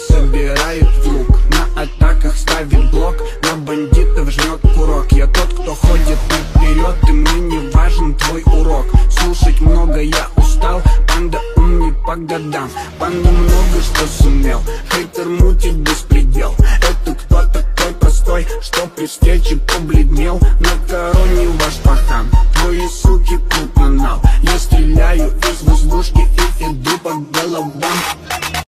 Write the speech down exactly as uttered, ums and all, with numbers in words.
собирает лук, на атаках ставит блок, на бандитов жмет курок. Я тот, кто ходит наперед, и мне не важен твой урок. Слушать много я устал, панда умник по годам. Панда много что сумел, хейтер мутит беспредел. Это кто такой простой, что при встрече побледнел? На короне ваш пахан, твои суки тут на нал. Я стреляю из воздушки и иду по головам.